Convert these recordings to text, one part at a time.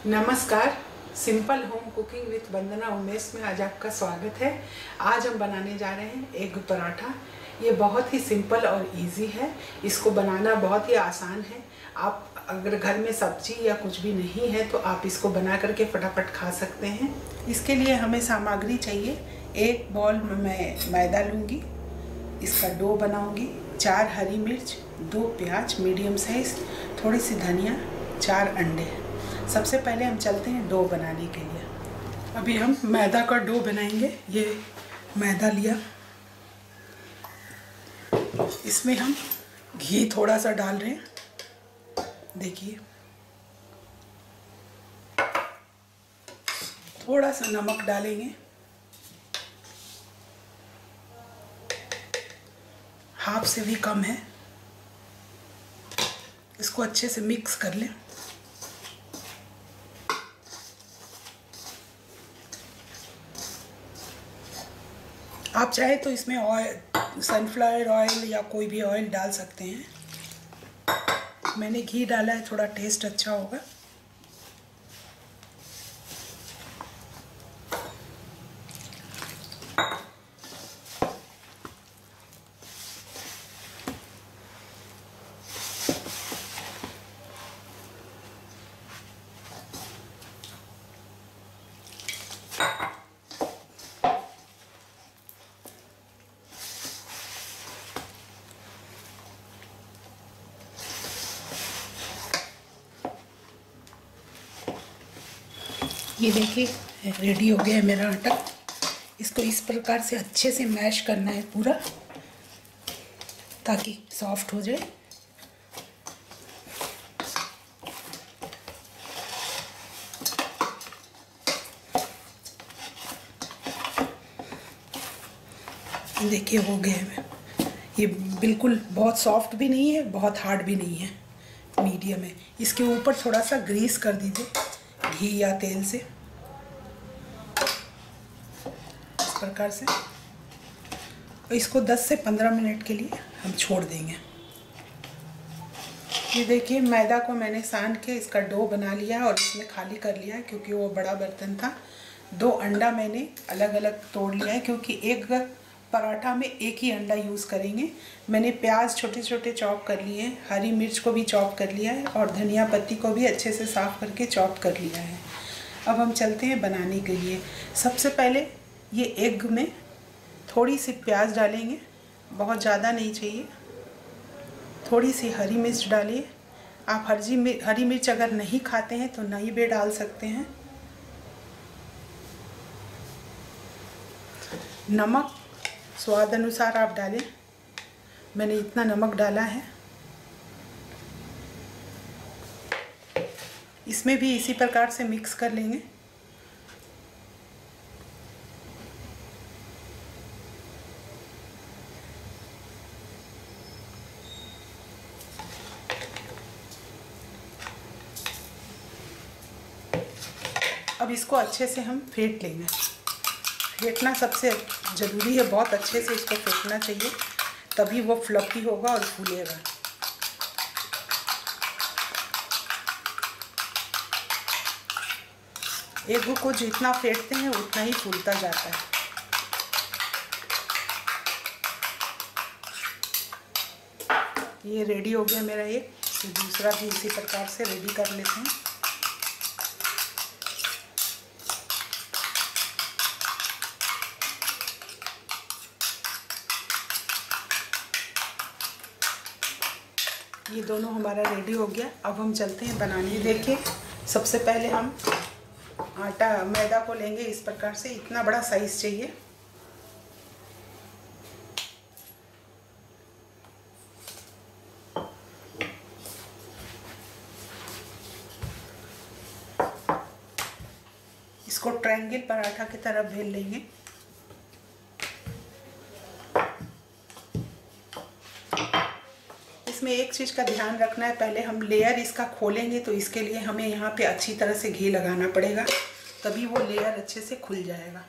नमस्कार, simple home cooking with Vandana Umesh में आज आपका स्वागत है। आज हम बनाने जा रहे हैं एग पराठा। ये बहुत ही सिंपल और इजी है, इसको बनाना बहुत ही आसान है। आप अगर घर में सब्जी या कुछ भी नहीं है तो आप इसको बना करके फटाफट खा सकते हैं। इसके लिए हमें सामग्री चाहिए। एक बॉल में मैं मैदा लूँगी, इसका डो बनाऊँगी। 4 हरी मिर्च, 2 प्याज मीडियम साइज, थोड़ी सी धनिया, 4 अंडे। सबसे पहले हम चलते हैं डो बनाने के लिए। अभी हम मैदा का डो बनाएंगे। ये मैदा लिया, इसमें हम घी थोड़ा सा डाल रहे हैं, देखिए। थोड़ा सा नमक डालेंगे, हाफ से भी कम है। इसको अच्छे से मिक्स कर लें। आप चाहे तो इसमें ऑयल, सनफ्लावर ऑयल या कोई भी ऑयल डाल सकते हैं। मैंने घी डाला है, थोड़ा टेस्ट अच्छा होगा। ये देखिए रेडी हो गया है मेरा आटा। इसको इस प्रकार से अच्छे से मैश करना है पूरा, ताकि सॉफ्ट हो जाए। देखिए हो गया है। ये बिल्कुल बहुत सॉफ्ट भी नहीं है, बहुत हार्ड भी नहीं है, मीडियम है। इसके ऊपर थोड़ा सा ग्रीस कर दीजिए घी या तेल से, इस प्रकार से। और इसको 10 से 15 मिनट के लिए हम छोड़ देंगे। ये देखिए मैदा को मैंने सान के इसका डो बना लिया और इसमें खाली कर लिया है, क्योंकि वो बड़ा बर्तन था। 2 अंडा मैंने अलग अलग तोड़ लिया है, क्योंकि एक पराठा में एक ही अंडा यूज़ करेंगे। मैंने प्याज छोटे छोटे चॉप कर लिए हैं, हरी मिर्च को भी चॉप कर लिया है और धनिया पत्ती को भी अच्छे से साफ़ करके चॉप कर लिया है। अब हम चलते हैं बनाने के लिए। सबसे पहले ये एग में थोड़ी सी प्याज डालेंगे, बहुत ज़्यादा नहीं चाहिए। थोड़ी सी हरी मिर्च डालिए। आप हरी मिर्च अगर नहीं खाते हैं तो नहीं भी डाल सकते हैं। नमक स्वाद अनुसार आप डालें, मैंने इतना नमक डाला है। इसमें भी इसी प्रकार से मिक्स कर लेंगे। अब इसको अच्छे से हम फेंट लेंगे। फेंटना सबसे ज़रूरी है, बहुत अच्छे से इसको फेंटना चाहिए, तभी वो फ्लफी होगा और फूलेगा। एग को जितना फेंटते हैं उतना ही फूलता जाता है। ये रेडी हो गया मेरा एक। तो दूसरा भी इसी प्रकार से रेडी कर लेते हैं। ये दोनों हमारा रेडी हो गया। अब हम चलते हैं बनाने। देखिए सबसे पहले हम मैदा को लेंगे इस प्रकार से। इतना बड़ा साइज चाहिए। इसको ट्रायंगल पराठा की तरह बेल लेंगे। इसमें एक चीज़ का ध्यान रखना है, पहले हम लेयर इसका खोलेंगे तो इसके लिए हमें यहाँ पे अच्छी तरह से घी लगाना पड़ेगा, तभी वो लेयर अच्छे से खुल जाएगा।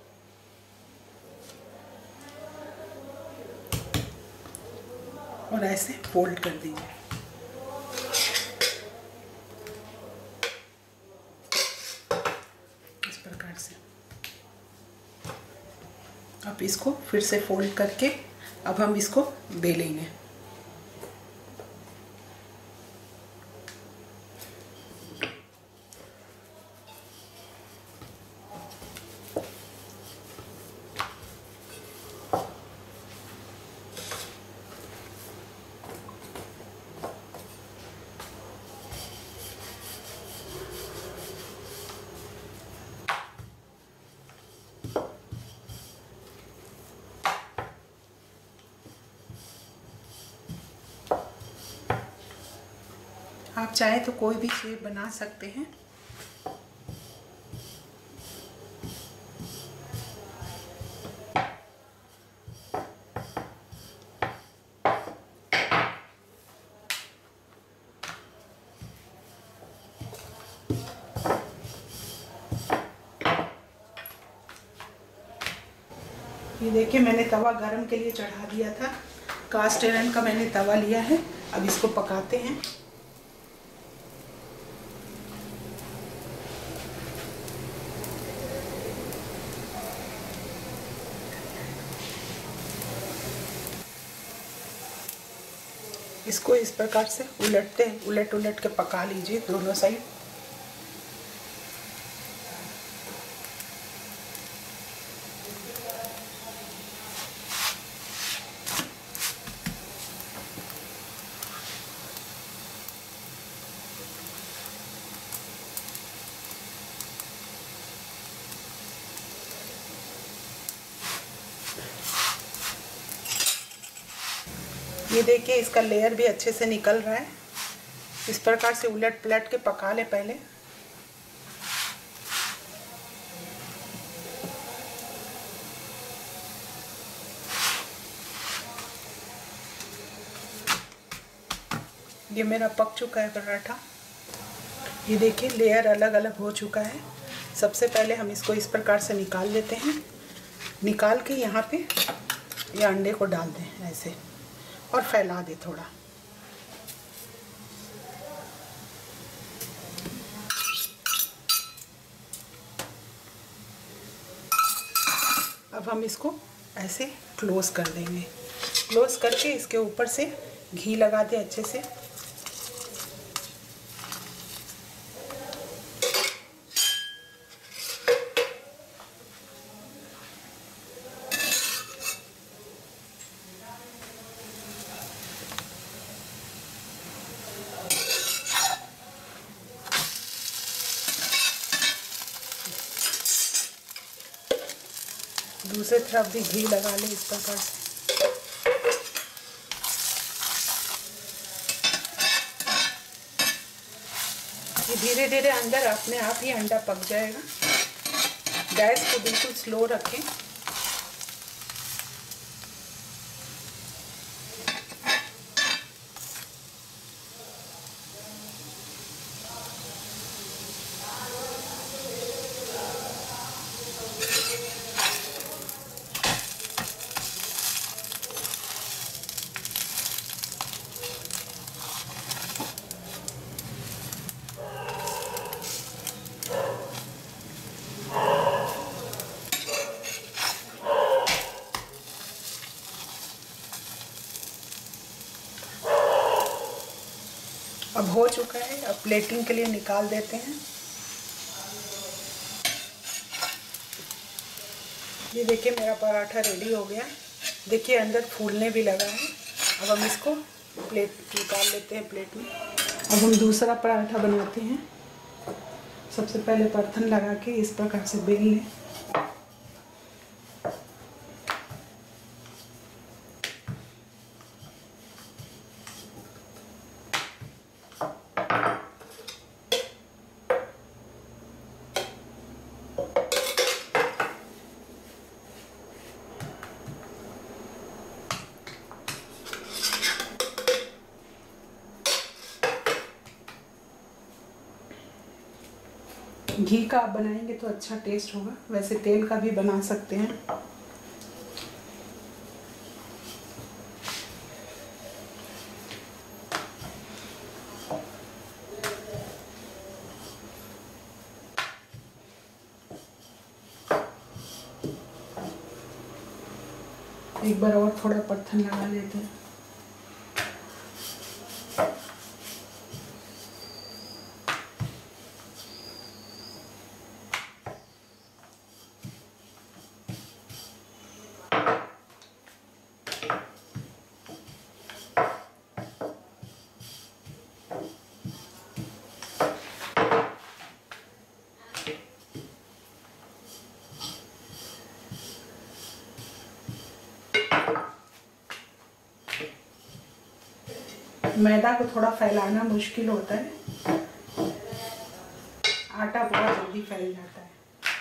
और ऐसे फोल्ड कर देंगे। अब इसको फिर से फोल्ड करके अब हम इसको बेलेंगे। आप चाहें तो कोई भी शेप बना सकते हैं। ये देखिए, मैंने तवा गरम के लिए चढ़ा दिया था। कास्ट आयरन का मैंने तवा लिया है। अब इसको पकाते हैं। इसको इस प्रकार से उलट के पका लीजिए दोनों साइड। ये देखिए, इसका लेयर भी अच्छे से निकल रहा है। इस प्रकार से उलट पलट के पका ले पहले। ये मेरा पक चुका है पराठा। ये देखिए, लेयर अलग अलग हो चुका है। सबसे पहले हम इसको इस प्रकार से निकाल लेते हैं। निकाल के यहाँ पे ये अंडे को डाल दें ऐसे और फैला दे थोड़ा। अब हम इसको ऐसे क्लोज कर देंगे। क्लोज करके इसके ऊपर से घी लगा दें अच्छे से। दूसरी तरफ भी घी लगा लें इस प्रकार से। ये धीरे धीरे अंदर अपने आप ही अंडा पक जाएगा। गैस को बिल्कुल स्लो रखें। अब हो चुका है। अब प्लेटिंग के लिए निकाल देते हैं। ये देखिए, मेरा पराठा रेडी हो गया। देखिए, अंदर फूलने भी लगा है। अब हम इसको प्लेट निकाल लेते हैं प्लेट में। अब हम दूसरा पराठा बनाते हैं। सबसे पहले परथन लगा के इस प्रकार से बेल लें। घी का आप बनाएंगे तो अच्छा टेस्ट होगा। वैसे तेल का भी बना सकते हैं। एक बार और थोड़ा परथन लगा लेते हैं। मैदा को थोड़ा फैलाना मुश्किल होता है, आटा बहुत जल्दी फैल जाता है।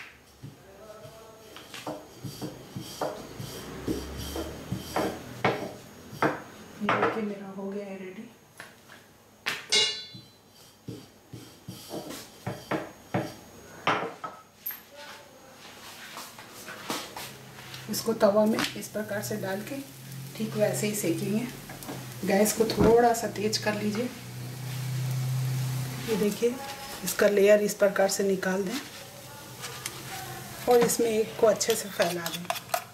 ये देखिए मेरा हो गया है रेडी। इसको तवा में इस प्रकार से डाल के ठीक वैसे ही सेकेंगे। गैस को थोड़ा सा तेज कर लीजिए। ये देखिए इसका लेयर इस प्रकार से निकाल दें और इसमें एक को अच्छे से फैला दें।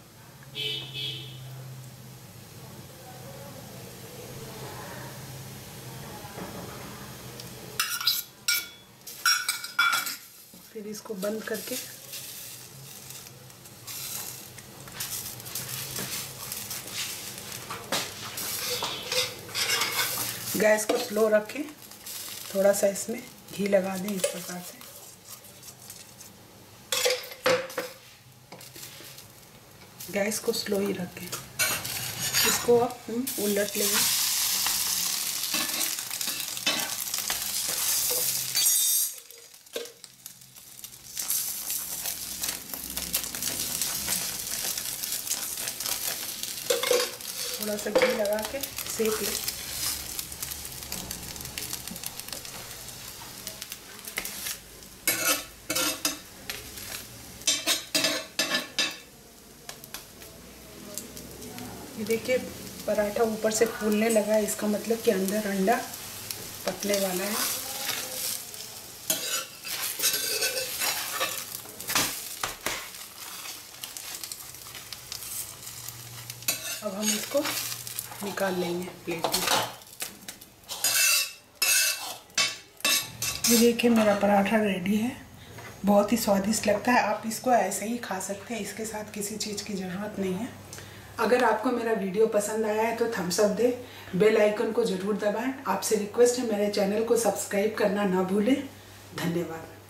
फिर इसको बंद करके गैस को स्लो रखें, थोड़ा सा इसमें घी लगा दें इस प्रकार से। गैस को स्लो ही रखें। इसको अब हम उलट लेंगे। थोड़ा सा घी लगा के सेक लें। ये देखिए पराठा ऊपर से फूलने लगा है, इसका मतलब कि अंदर अंडा पकने वाला है। अब हम इसको निकाल लेंगे प्लेट में। ये देखिए मेरा पराठा रेडी है, बहुत ही स्वादिष्ट लगता है। आप इसको ऐसे ही खा सकते हैं, इसके साथ किसी चीज़ की ज़रूरत नहीं है। अगर आपको मेरा वीडियो पसंद आया है तो थम्स अप दे, बेल आइकन को ज़रूर दबाएं। आपसे रिक्वेस्ट है मेरे चैनल को सब्सक्राइब करना ना भूलें। धन्यवाद।